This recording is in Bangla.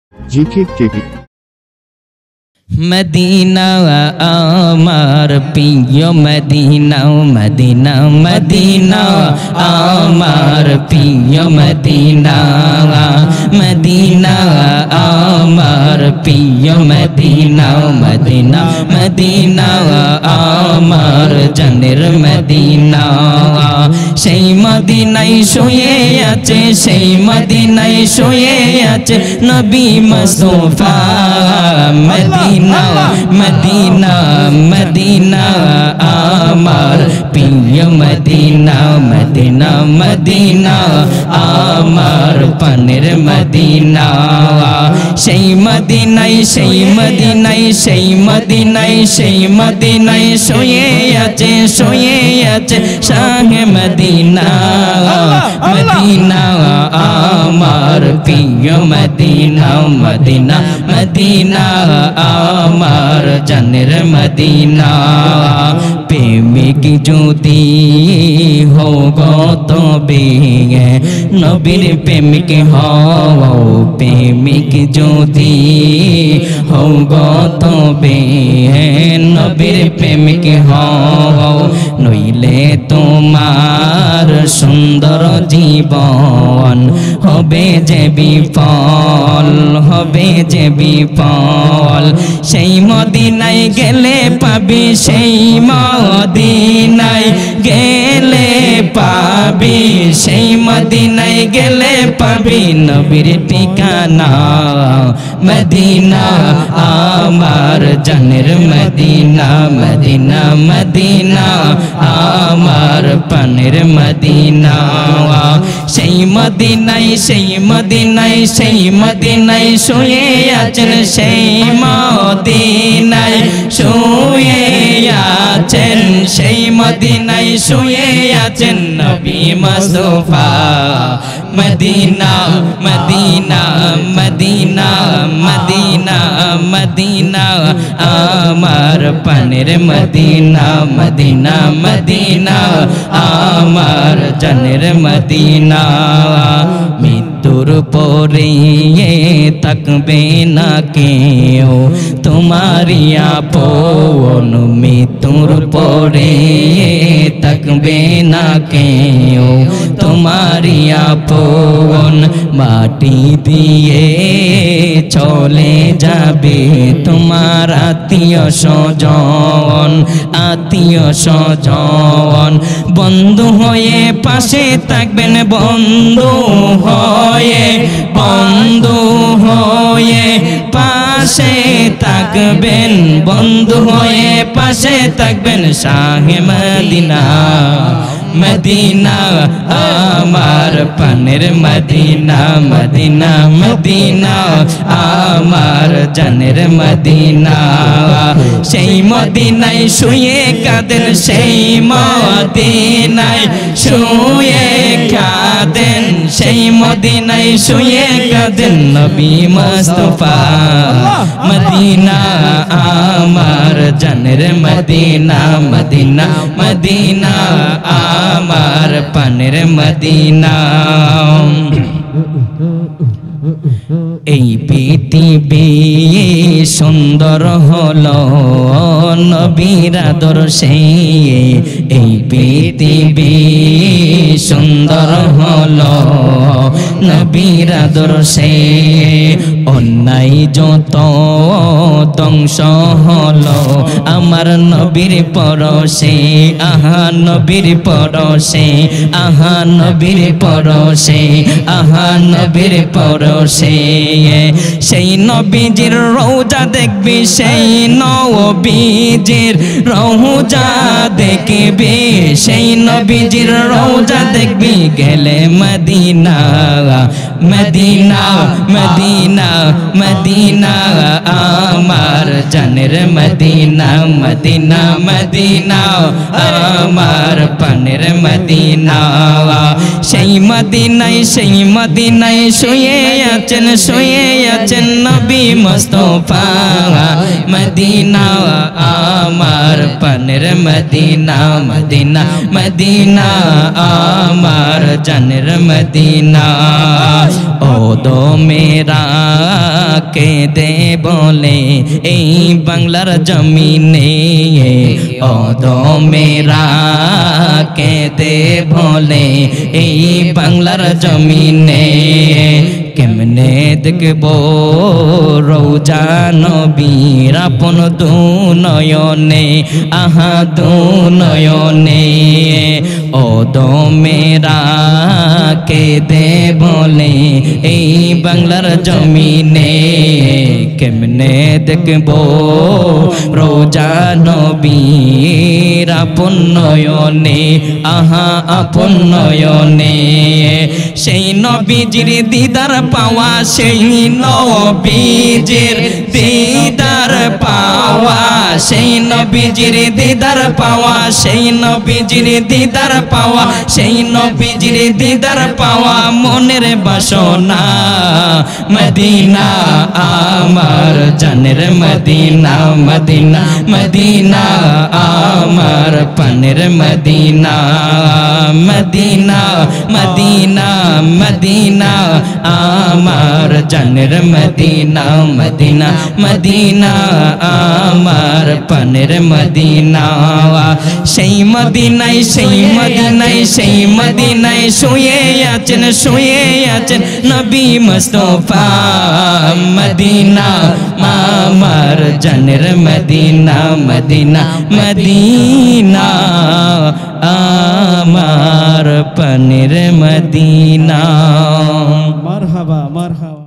GK TV. मदीना आमार पियो मदीना मदीना मदीना आमार पियो मदीना मदीना आमार पियो मदीना मदीना मदीना आमार जनेर मदीना সেই মদিনায় শুয়ে আছে সেই মদিনায় শুয়ে আছে নবী মুস্তাফা মদিনা মদিনা মদিনা আমার প্রিয় মদিনা মদিনা মদিনা আমার পানের মদিনা সেই মদিনায় সেই মদিনায় সেই মদিনায় সেই মদিনায় শুয়ে আছে শাহে মদিনা মদিনা আমার প্রিয় মদিনা মদিনা মদিনা আমার জানের মদিনা প্রেমিক যদি হও গো তবে নবীর প্রেমিক হও প্রেমিক যদি হও গো তবে নবীর প্রেমিক হও নইলে তোমার সুন্দর জীবন হবে যে বিফল হবে যে বিফল সেই মদিনায় গেলে পাবি সেই মদিনায় গেলে পাবি সেই মদিনায় গেলে পাবি নবীর ঠিকানা মদিনা আমার জানের মদিনা মদিনা মদিনা আমার পানের মদিনা সেই মদিনায় সেই মদিনায় সেই মদিনায় শুয়ে আছেন সেই মদিনায় শুয়ে আছেন সেই মদিনায় শুয়ে আছেন নবী মুস্তাফা মদিনা মদিনা মদিনা মদিনা মদিনা আমার পানের মদিনা মদিনা মদিনা আমার জানের মদিনা মৃত্যুর পরে তাকবে না কেউ তোমারি আপন মৃত্যুর পরে তাকবে না কেউ তোমারি আপন মাটি দিয়ে চলে যাবে তোমার আত্মীয় স্বজন বন্ধু হয়ে পাশে থাকবেন বন্ধু হয়ে পাশে থাকবেন বন্ধু হয়ে পাশে থাকবেন শাহে মদিনা মদিনা আমার পানের মদিনা মদিনা মদিনা আমার জানের মদিনা সেই মদিনায় শুয়ে কাঁদেন সেই মদিনায় শুয়ে কাঁদেন সেই মদিনায় শুয়ে কাঁদেন নবী মুস্তাফা মদিনা আমার জানের মদিনা মদিনা মদিনা আমার পানের মদিনা এই পৃথিবী সুন্দর হলো নবীর আদর্শে এই পৃথিবী সুন্দর হলো নবীর আদর্শে অন্যায় যত ধ্বংস হলো আমার নবীর পরশে আহা নবীর পরশে আহা নবীর পরশে আহা নবীর পরশে সেই নবীজির রওজা দেখবি সেই নবীজির রওজা দেখবি সেই নবীজির রওজা দেখবি গেলে মদিনা মদিনা মদিনা মদিনা আমার জানের মদিনা মদিনা মদিনা আমার পানের মদিনা সেই মদিনায় শুয়ে আছেন নবী মুস্তাফা মদিনা আমার পানের মদিনা মদিনা মদিনা আমার জানের মদিনা ও দো মেরা কেঁদে বলে এই বাংলার জমিনে ও দো মেরা কেঁদে বলে এই বাংলার জমিনে কেমনে দেখবো রোজা নবীর আপন দুনয়নে আহা দুনয়নে ও দো মেরা কেঁদে বলে এই বাংলার জমিনে কেমনে দেখবো রোজা নবীর আপন নয়নে আহা আপন নয়নে সেই নবীজির দিদার পাওয়া সেই নবীজির দিদার পাওয়া সেই নবীজির দিদার পাওয়া সেই নবীজির দিদার পাওয়া সেই নবীজির দিদার পাওয়া মনের বাসনা মদিনা আমার জানের মদিনা মদিনা মদিনা আমার পানের মদিনা মদিনা মদিনা মদিনা আমার জানের মদিনা মদিনা মদিনা আমার পানের মদিনা সেই মদিনায় সেই মদিনায় সেই মদিনায় শুয়ে আছেন নবী মুস্তাফা মদিনা আমার জানের মদিনা মদিনা মদিনা আমার পানের মদিনা। মারহাবা মারহাবা।